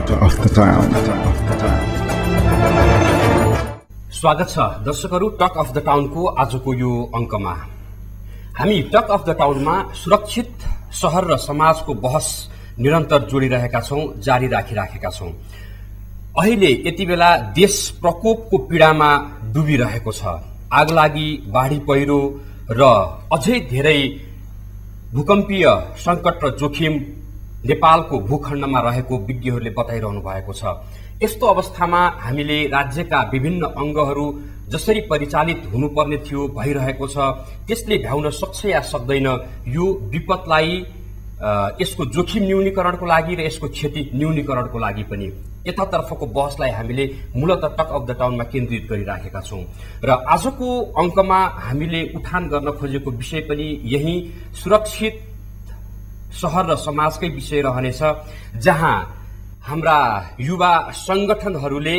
स्वागत छ दर्शकहरू टक अफ द टाउनको आजको यो अंकमा। हामी टक अफ द टाउनमा सुरक्षित शहर र समाजको बहस निरन्तर जोडिरहेका छौं, जारी राखिराखेका छौं। अहिले यति बेला देश प्रकोपको पीडामा डुबिरहेको छ। आगलागी, बाढी पहिरो र अझै धेरै भूकम्पीय संकट र जोखिम नेपालको भूखण्डमा रहेको विज्ञहरूले बताइरहनु भएको छ। यस्तो अवस्थामा हामीले राज्यका विभिन्न अंगहरू जसरी परिचालित हुनुपर्ने थियो भइरहेको छ, त्यसले भ्याउन सक्छ या सक्दैन यो विपदलाई, यसको जोखिम न्यूनीकरणको लागि र यसको क्षति न्यूनीकरणको लागि पनि यतातर्फको बहसलाई हामीले मूलतः टक अफ द टाउनमा केन्द्रित गरिराखेका छौं। र आजको अंकमा हामीले उठान गर्न खोजेको विषय पनि यही सुरक्षित शहर र समाजकै विषय रहनेछ, जहाँ हाम्रा युवा संगठनहरूले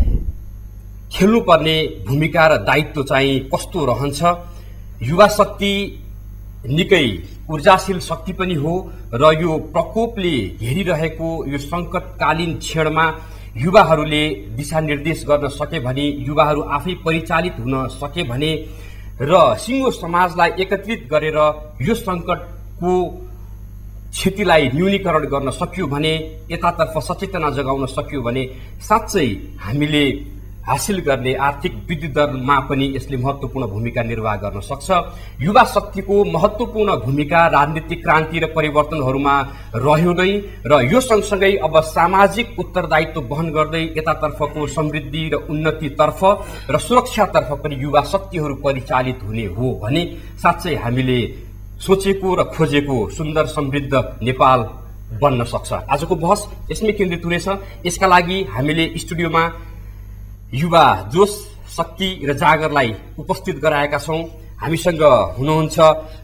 खेल्नुपर्ने भूमिका र दायित्व चाहिँ कस्तो रहन्छ। युवा शक्ति निकै ऊर्जाशील शक्ति पनि हो र यो प्रकोपले घेरिरहेको यो संकटकालीन क्षणमा युवाहरूले दिशानिर्देश गर्न सके भने, युवाहरू आफै परिचालित हुन सके भने र सिंगो समाजलाई एकत्रित गरेर यो संकटको क्षतिलाई न्यूनीकरण गर्न सक्यो भने, यतातर्फ सचेतना जगाउन सक्यो भने साँच्चै हामीले हासिल गर्ने आर्थिक वृद्धि दरमा पनि यसले महत्वपूर्ण भूमिका निर्वाह गर्न सक्छ। युवा शक्तिको महत्वपूर्ण भूमिका राजनीतिक क्रान्ति र परिवर्तनहरूमा रह्यो नै, र यो सँगसँगै अब सामाजिक उत्तरदायित्व वहन गर्दै यतातर्फको समृद्धि र उन्नतितर्फ र सुरक्षातर्फ पनि युवा शक्तिहरू परिचालित हुने हो भने साँच्चै हामीले सोचेको र खोजेको सुन्दर समृद्ध नेपाल बन्न सक्छ। आजको बहस यसमै केन्द्रित हुनेछ। यसका लागि हामीले स्टुडियोमा युवा जोश, शक्ति र जागरलाई उपस्थित गराएका छौं। हामीसँग हुनुहुन्छ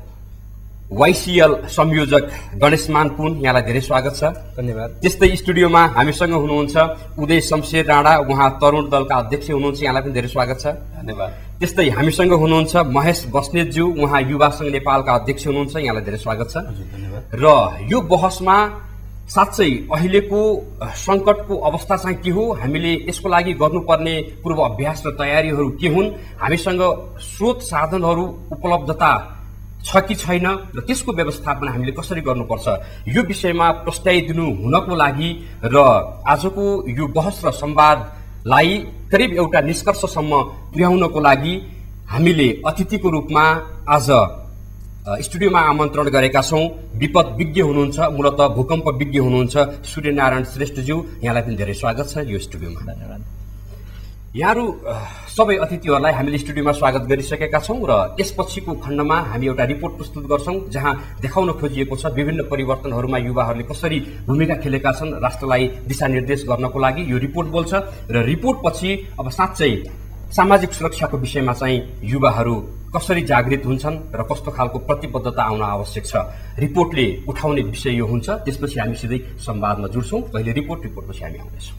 वाइसिएल संयोजक गणेश मानपुन, यहाँलाई धेरै स्वागत छ। धन्यवाद। त्यस्तै स्टुडियोमा हामीसँग हुनुहुन्छ उदय शमशेर राणा, उहाँ तरुण दलका अध्यक्ष हुनुहुन्छ, यहाँलाई पनि धेरै स्वागत छ। धन्यवाद। त्यस्तै हामीसँग हुनुहुन्छ महेश बस्नेतज्यू, उहाँ युवा संघ नेपालका अध्यक्ष हुनुहुन्छ, यहाँलाई धेरै स्वागत छ। धन्यवाद। र यो बहसमा साँच्चै अहिलेको संकटको अवस्था चाहिँ के हो, हामीले यसको लागि गर्नुपर्ने पूर्व अभ्यास र तयारीहरू के हुन्, हामीसँग स्रोत साधनहरू उपलब्धता छ कि छैन र त्यसको व्यवस्थापन हामीले कसरी गर्नुपर्छ, यो विषयमा प्रस्ताविदिनु हुनको लागि र आजको यो बहस र संवादलाई करिब एउटा निष्कर्षसम्म पुर्याउनको लागि हामीले अतिथिको रूपमा आज स्टुडियोमा आमन्त्रण गरेका छौं। विपद विज्ञ हुनुहुन्छ, मूलतः भूकम्प विज्ञ हुनुहुन्छ सूर्यनारायण श्रेष्ठज्यू, यहाँलाई पनि धेरै स्वागत छ यो स्टुडियोमा। धन्यवाद। यहाँहरू सबै अतिथिहरूलाई हामीले स्टुडियोमा स्वागत गरिसकेका छौं र यसपछिको खण्डमा हामी एउटा रिपोर्ट प्रस्तुत गर्छौं, जहाँ देखाउन खोजिएको छ विभिन्न परिवर्तनहरूमा युवाहरूले कसरी भूमिका खेलेका छन् राष्ट्रलाई दिशानिर्देश गर्नको लागि। यो रिपोर्ट बोल्छ र रिपोर्ट पछि अब साँच्चै सामाजिक सुरक्षाको विषयमा चाहिँ युवाहरू कसरी जागृत हुन्छन् र कस्तो खालको प्रतिबद्धता आउन आवश्यक छ, रिपोर्टले उठाउने विषय यो हुन्छ। त्यसपछि हामी सिधै संवादमा जुड्छौं। पहिले रिपोर्टपछि हामी आउनेछौं।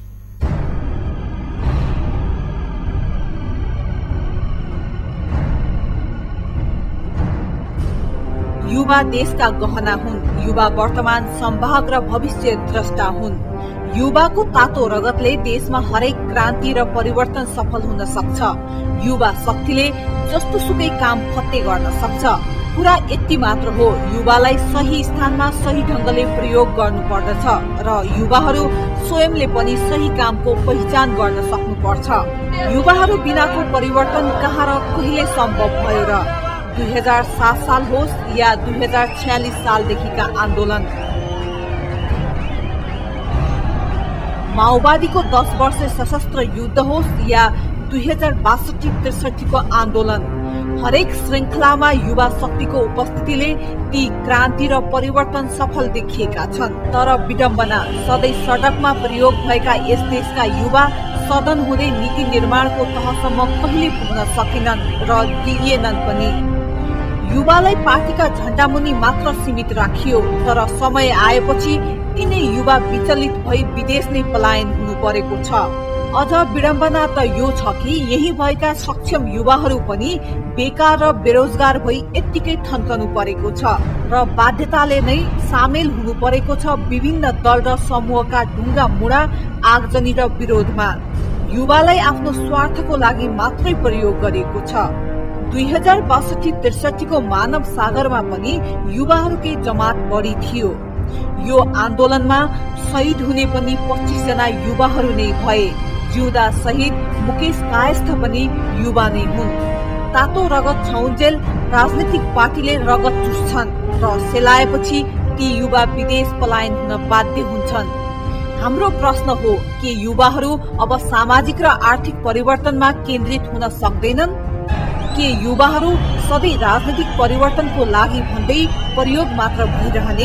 युवा देशका गहना हुन्, युवा वर्तमान संभाग र भविष्य द्रष्टा हुन्। युवाको तातो रगतले देशमा हरेक क्रान्ति र परिवर्तन सफल हुन सक्छ। युवा शक्तिले जस्तो सुकै काम फत्ते गर्न सक्छ। कुरा यति मात्र हो, युवालाई सही स्थानमा सही ढंगले प्रयोग गर्नुपर्दछ र युवाहरू स्वयंले पनि सही कामको पहिचान गर्न सक्नुपर्छ। युवाहरू बिनाको परिवर्तन कहाँ र कहिले सम्भव भयो र 2007 साल होस् या 2046 सालदेखिका आन्दोलन, माओवादीको 10 वर्ष सशस्त्र युद्ध होस् या 2062-63 को आन्दोलन, हरेक श्रृंखलामा युवा शक्तिको उपस्थितिले ती क्रान्ति र परिवर्तन सफल देखिएका छन्। तर विडम्बना, सधैँ सडकमा प्रयोग भएका यस देशका युवा सदन हुँदै नीति निर्माणको तहसम्म कहिले पुग्न सकेनन् र दिइएनन् पनि। युवालाई पार्टीका झण्डा मुनि मात्र सीमित राखियो, तर समय आएपछि तिनै युवा विचलित भई विदेश नै पलायन हुनु परेको छ। अझ विडम्बना त यो छ कि यही भएका सक्षम युवाहरू पनि बेकार र बेरोजगार भई यत्तिकै थन्कनु परेको छ र बाध्यताले नै सामेल हुनु परेको छ विभिन्न दल र समूहका ढुङ्गा मुढा आगजनी र विरोधमा। युवालाई आफ्नो स्वार्थको लागि मात्रै प्रयोग गरिएको छ। 2062-63 को मानव सागरमा पनि युवाहरूकै जमात बढी थियो। यो आन्दोलनमा शहीद हुने पनि 25 जना युवाहरू नै भए। जिउँदा शहीद मुकेश कायस्थ पनि युवा नै हुन्। तातो रगत छाउन्जेल राजनीतिक पार्टीले रगत चुस्छन् र सेलाएपछि ती युवा विदेश पलायन हुन बाध्य हुन्छन्। हाम्रो प्रश्न हो के युवाहरू अब सामाजिक र आर्थिक परिवर्तनमा केन्द्रित हुन सक्दैनन्? के युवाहरू सधैँ राजनीतिक परिवर्तनको लागि भन्दै प्रयोग मात्र भइरहने?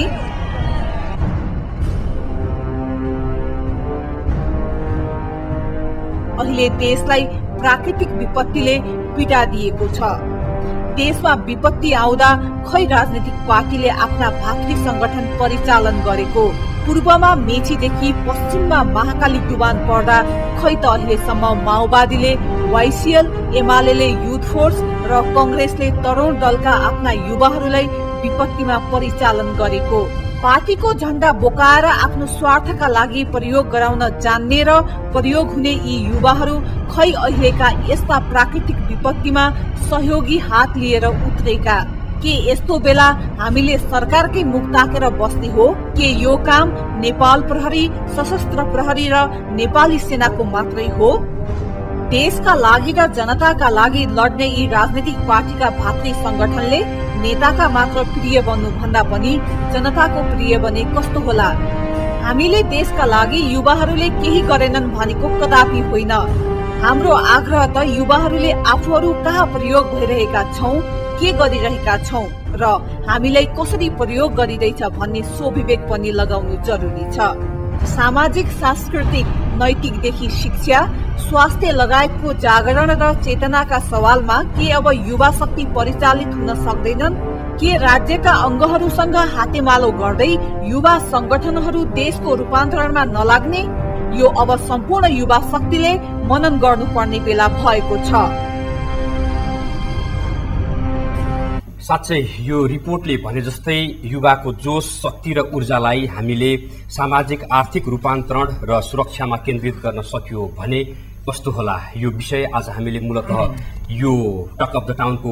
अहिले देशलाई प्राकृतिक विपत्तिले पीडा दिएको छ। देशमा विपत्ति आउँदा खै राजनीतिक पार्टीले आफ्ना भातृ संगठन परिचालन गरेको? पूर्वमा मेचीदेखि पश्चिममा महाकाली डुबान पर्दा खै त अहिलेसम्म माओवादीले, वाइसिएल, एमाले युथ फोर्स र कंग्रेसले तरुण दलका आफ्ना युवाहरूलाई विपत्तिमा परिचालन गरेको? पार्टीको झण्डा बोकाएर आफ्नो स्वार्थका लागि प्रयोग गराउन जान्ने र प्रयोग हुने यी युवाहरू खै अहिलेका यस्ता प्राकृतिक विपत्तिमा सहयोगी हात लिएर उत्रेका? के यस्तो बेला हामीले सरकारकै मुख ताकेर बस्ने हो? के यो काम नेपाल प्रहरी, सशस्त्र प्रहरी र नेपाली सेनाको मात्रै हो? देशका लागि र जनताका लागि लड्ने यी राजनीतिक पार्टीका भातृ संगठनले नेताका मात्र प्रिय बन्नु भन्दा पनि जनताको प्रिय बने कस्तो होला? हामीले देशका लागि युवाहरूले केही गरेनन् भनेको कदापि होइन। हाम्रो आग्रह त युवाहरूले आफूहरू कहाँ प्रयोग भइरहेका छौं, के गरिरहेका छौं र हामीलाई कसरी प्रयोग गरिँदैछ भन्ने स्वविवेक पनि लगाउनु जरुरी छ। सामाजिक, सांस्कृतिक, नैतिकदेखि शिक्षा, स्वास्थ्य लगायतको जागरण र चेतनाका सवालमा के अब युवा शक्ति परिचालित हुन सक्दैनन्? के राज्यका अंगहरूसँग हातेमालो गर्दै युवा संगठनहरू देशको रूपान्तरणमा नलाग्ने? यो अब सम्पूर्ण युवा शक्तिले मनन गर्नुपर्ने बेला भएको छ। साँच्चै यो रिपोर्टले भने जस्तै युवाको जोश, शक्ति र ऊर्जालाई हामीले सामाजिक आर्थिक रूपान्तरण र सुरक्षामा केन्द्रित गर्न सक्यो भने कस्तो होला? यो विषय आज हामीले मूलतः यो टक अफ द टाउनको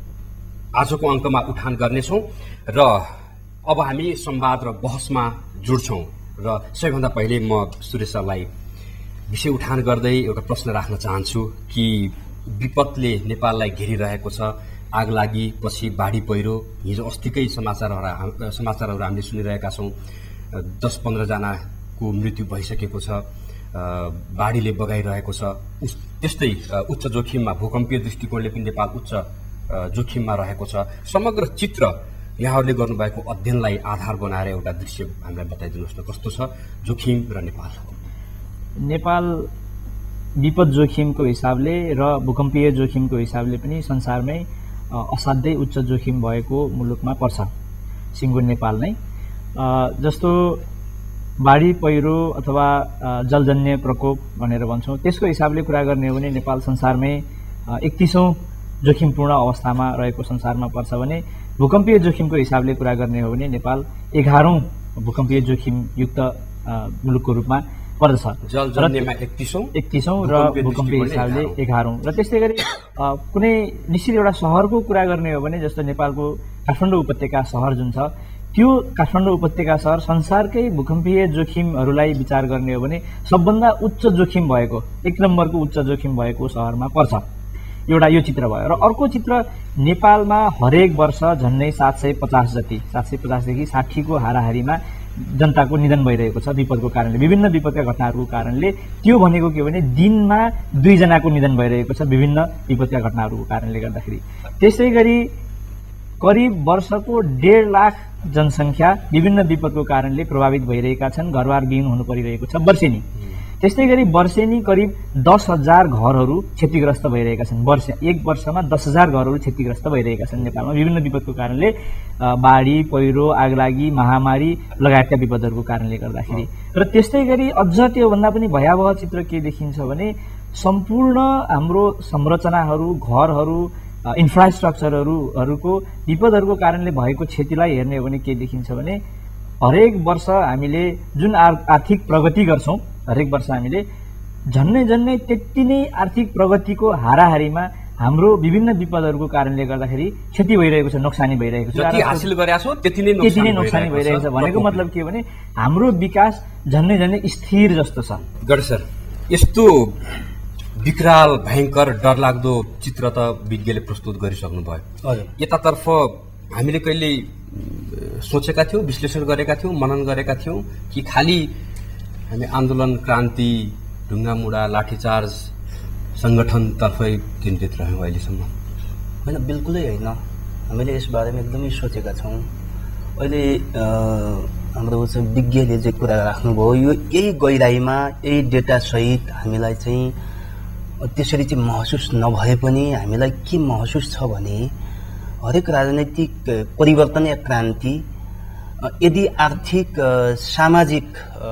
आजको अंकमा उठान गर्नेछौं र अब हामी संवाद र बहसमा जुड्छौं। र सबैभन्दा पहिले म सुरेश सरलाई विषय उठान गर्दै एउटा प्रश्न राख्न चाहन्छु कि विपदले नेपाललाई घेरिरहेको छ। आगलागी पछि बाढी पहिरो, हिजो अस्तिकै समाचारहरू हामीले सुनिरहेका छौं। 10-15 जनाको मृत्यु भइसकेको छ, बाढीले बगाइरहेको छ। त्यस्तै उच्च जोखिममा, भूकम्पीय दृष्टिकोणले पनि नेपाल उच्च जोखिममा रहेको छ। समग्र चित्र यहाँहरूले गर्नुभएको अध्ययनलाई आधार बनाएर एउटा दृश्य हामीलाई बताइदिनुहोस् न, कस्तो छ जोखिम र नेपाल? नेपाल विपद जोखिमको हिसाबले र भूकम्पीय जोखिमको हिसाबले पनि संसारमै असाध्यै उच्च जोखिम भएको मुलुकमा पर्छ सिङ्गो नेपाल नै। जस्तो बाढी पहिरो अथवा जलजन्य प्रकोप भनेर भन्छौँ, त्यसको हिसाबले कुरा गर्ने हो भने नेपाल संसारमै 31औं जोखिमपूर्ण अवस्थामा रहेको संसारमा पर्छ भने भूकम्पीय जोखिमको हिसाबले कुरा गर्ने हो भने नेपाल 11औं भूकम्पीय जोखिमयुक्त मुलुकको रूपमा पर्दछ। जलजन्यमा 31औं र भूकम्पीय हिसाबले 11औं। र त्यस्तै गरी कुनै निश्चित एउटा शहरको कुरा गर्ने हो भने जस्तो नेपालको काठमाडौँ उपत्यका शहर जुन छ, त्यो काठमाडौँ उपत्यका शहर संसारकै भूकम्पीय जोखिमहरूलाई विचार गर्ने हो भने सबभन्दा उच्च जोखिम भएको, 1 नम्बरको उच्च जोखिम भएको शहरमा पर्छ। एउटा यो चित्र भयो। र अर्को चित्र, नेपालमा हरेक वर्ष झन्डै 750 जति, 750 देखि 60 को हाराहारीमा जनताको निधन भइरहेको छ विपदको कारणले, विभिन्न विपदका घटनाहरूको कारणले। त्यो भनेको के हो भने दिनमा 2 जनाको निधन भइरहेको छ विभिन्न विपदका घटनाहरूको कारणले गर्दाखेरि। त्यसै गरी करिब वर्षको 1.5 लाख जनसङ्ख्या विभिन्न विपदको कारणले प्रभावित भइरहेका छन्, घरबार विहीन हुनु परिरहेको छ वर्षेनी। त्यस्तै गरी वर्षेनी करिब 10,000 घरहरू क्षतिग्रस्त भइरहेका छन्। एक वर्षमा 10,000 घरहरू क्षतिग्रस्त भइरहेका छन् नेपालमा विभिन्न विपदको कारणले, बाढी, पहिरो, आगलागी, महामारी लगायतका विपदहरूको कारणले गर्दाखेरि। र त्यस्तै गरी अझ त्योभन्दा पनि भयावह चित्र के देखिन्छ भने सम्पूर्ण हाम्रो संरचनाहरू, घरहरू, इन्फ्रास्ट्रक्चरहरूको विपदहरूको कारणले भएको क्षतिलाई हेर्ने हो भने के देखिन्छ भने हरेक वर्ष हामीले जुन आर्थिक प्रगति गर्छौं, हरेक वर्ष हामीले झन्नै त्यति नै आर्थिक प्रगतिको हाराहारीमा हाम्रो विभिन्न विपदहरूको कारणले गर्दाखेरि क्षति भइरहेको छ, नोक्सानी भइरहेको छ। जति हासिल गरेका छौं त्यति नै नोक्सानी भइरहेको छ। भनेको मतलब के भने हाम्रो विकास झन्नै स्थिर जस्तो छ। गड सर, यस्तो विकराल, भयंकर, डरलाग्दो चित्र त विज्ञले प्रस्तुत गरिसक्नु भयो। यतातर्फ हामीले कहिले सोचेका थियौं, विश्लेषण गरेका थियौं, मनन गरेका थियौं कि खाली हामी आन्दोलन, क्रान्ति, ढुङ्गामुढा, लाठीचार्ज, संगठनतर्फै केन्द्रित रह्यौं अहिलेसम्म? होइन, बिल्कुलै होइन। हामीले यस बारेमा एकदमै सोचेका छौं। अहिले हाम्रो चाहिँ विज्ञले जे कुरा राख्नुभयो, यो यही गहिराईमा यही डेटा सहित हामीलाई चाहिँ त्यसरी चाहिँ महसुस नभए पनि हामीलाई के महसुस छ भने हरेक राजनैतिक परिवर्तन या क्रान्ति यदि आर्थिक सामाजिक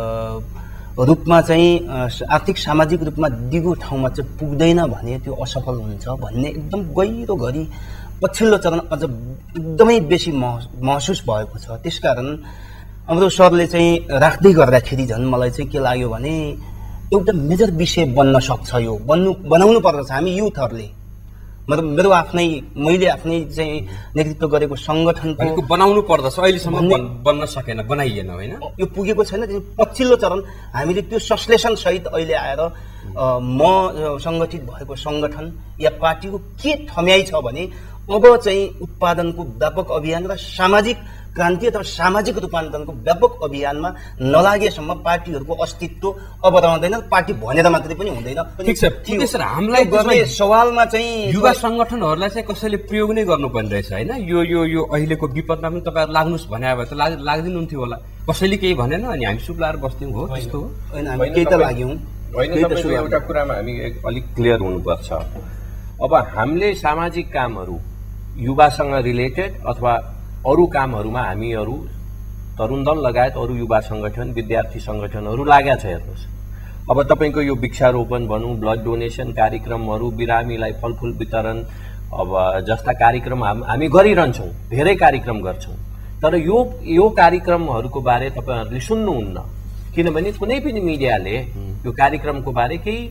रूपमा चाहिँ आर्थिक सामाजिक रूपमा दिगो ठाउँमा चाहिँ पुग्दैन भने त्यो असफल हुन्छ भन्ने एकदम गहिरो गरी पछिल्लो चरण अझ एकदमै बेसी महसुस भएको छ। त्यसकारण हाम्रो सरले चाहिँ राख्दै गर्दाखेरि झन् मलाई चाहिँ के लाग्यो भने एउटा मेजर विषय बन्न सक्छ, यो बनाउनु पर्दछ हामी युथहरूले। मतलब मेरो मैले आफ्नै चाहिँ नेतृत्व गरेको संगठनको बनाउनु पर्दछ, अहिलेसम्म बन्न सकेन, बनाइएन, होइन? यो पुगेको छैन। पछिल्लो चरण हामीले त्यो संश्लेषण सहित अहिले आएर म संगठित भएको संगठन या पार्टीको के ठम्याइ छ भने अब चाहिँ उत्पादनको व्यापक अभियान र सामाजिक क्रान्ति अथवा सामाजिक रूपान्तरणको व्यापक अभियानमा नलागेसम्म पार्टीहरूको अस्तित्व अब रहँदैन। पार्टी भनेर मात्रै पनि हुँदैन। ठिक छ, हामीलाई गर्ने सवालमा चाहिँ युवा संगठनहरूलाई चाहिँ कसैले प्रयोग नै गर्नुपर्ने रहेछ, होइन? यो अहिलेको विपदमा पनि तपाईँहरू लाग्नुहोस् भने भए त लाग्दिनुहुन्थ्यो होला। कसैले केही भनेन अनि हामी सुप्लाएर बस्थ्यौँ। हो, त्यस्तो हो? होइन, हामी केही त लाग्यौँ होइन। एउटा कुरामा हामी अलिक क्लियर हुनुपर्छ। अब हामीले सामाजिक कामहरू युवासँग रिलेटेड अथवा अरू कामहरूमा हामीहरू तरुण दल लगायत अरू युवा संगठन, विद्यार्थी संगठनहरू लागेका छ। हेर्नुहोस्, अब तपाईँको यो वृक्षारोपण भनौँ, ब्लड डोनेसन कार्यक्रमहरू, बिरामीलाई फलफुल वितरण अब जस्ता कार्यक्रम हामी गरिरहन्छौँ, धेरै कार्यक्रम गर्छौँ। तर यो कार्यक्रमहरूको बारे तपाईँहरूले सुन्नुहुन्न, किनभने कुनै पनि मिडियाले यो कार्यक्रमको बारे केही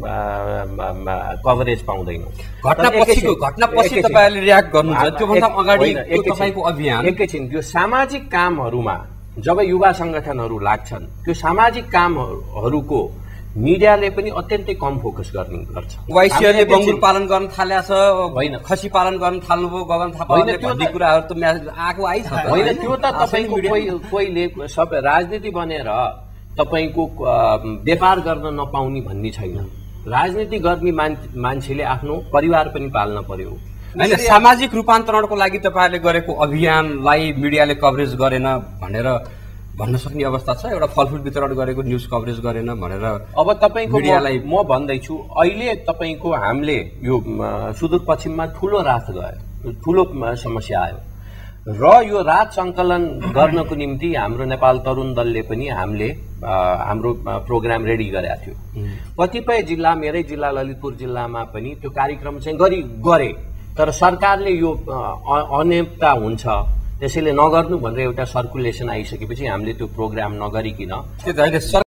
कभरेज पाउँदैन। घटनापछि तपाईहरुले रियाक्ट गर्नुहुन्छ, त्योभन्दा अगाडि तपाईको अभियान एकैछिन यो सामाजिक कामहरूमा जब युवा संगठनहरू लाग्छन्, त्यो सामाजिक कामहरूको मिडियाले पनि अत्यन्तै कम फोकस गर्ने गर्छ। वाइसीले बङ्गुर पालन गर्न थालेको छ, होइन खसी पालन गर्न थाल्नुभयो, गगन थापाले भन्ने कुराहरू त आएको आइछ। होइन, त्यो त तपाईको कोहीले सब राजनीति बनेर तपाईको व्यापार गर्न नपाउने भन्ने छैन। राजनीति गर्ने मान्छेले आफ्नो परिवार पनि पाल्न पर्यो। होइन, सामाजिक रूपान्तरणको लागि तपाईहरुले गरेको अभियानलाई मिडियाले कभरेज गरेन भनेर भन्न सक्ने अवस्था छ? एउटा फलफुल वितरण गरेको न्यूज कभरेज गरेन भनेर अब तपाईको मिडियालाई म भन्दैछु, अहिले तपाईको हामीले यो सुदूरपश्चिममा ठूलो रात गयो, ठूलो समस्या आयो र यो रात संकलन गर्नको निम्ति हाम्रो नेपाल तरुण दलले पनि हामीले हाम्रो प्रोग्राम रेडी गरेका थियो। कतिपय जिल्ला, मेरै जिल्ला ललितपुर जिल्लामा पनि त्यो कार्यक्रम चाहिँ गरे, तर सरकारले यो अनियमितता हुन्छ त्यसैले नगर्नु भनेर एउटा सर्कुलेसन आइसकेपछि हामीले त्यो प्रोग्राम नगरिकिन